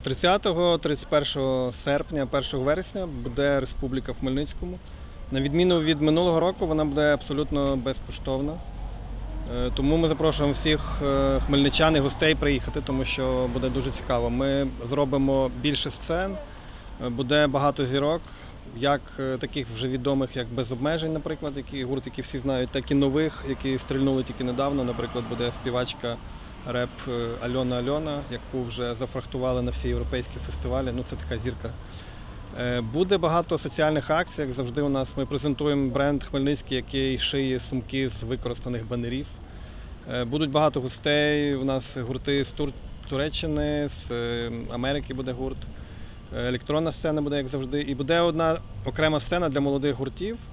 30-31 серпня, 1 вересня буде Республіка в Хмельницькому. На відміну від минулого року, вона буде абсолютно безкоштовна. Тому ми запрошуємо всіх хмельничан і гостей приїхати, тому що буде дуже цікаво. Ми зробимо більше сцен, буде багато зірок, як таких вже відомих, як «Без обмежень», наприклад, гурт, який всі знають, так і нових, які стрільнули тільки недавно. Наприклад, буде співачка реп Альона, яку вже зафрахтували на всі європейські фестивалі. Ну, це така зірка. Буде багато соціальних акцій, як завжди у нас. Ми презентуємо бренд Хмельницький, який шиє сумки з використаних банерів. Будуть багато гостей, у нас гурти з Туреччини, з Америки буде гурт. Електронна сцена буде, як завжди. І буде одна окрема сцена для молодих гуртів.